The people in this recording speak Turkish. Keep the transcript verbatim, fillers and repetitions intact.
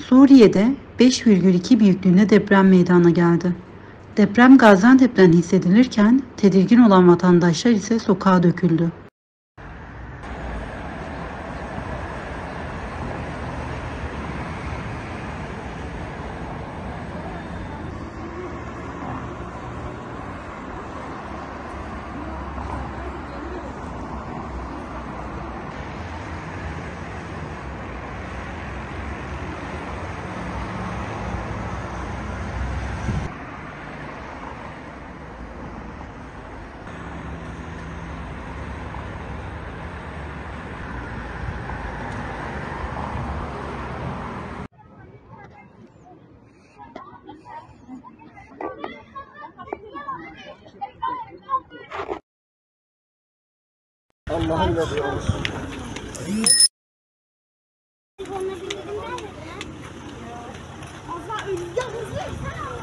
Suriye'de beş virgül iki büyüklüğünde deprem meydana geldi. Deprem Gaziantep'ten hissedilirken tedirgin olan vatandaşlar ise sokağa döküldü. Allah'ın yazıyoruz. Allah öleceğim.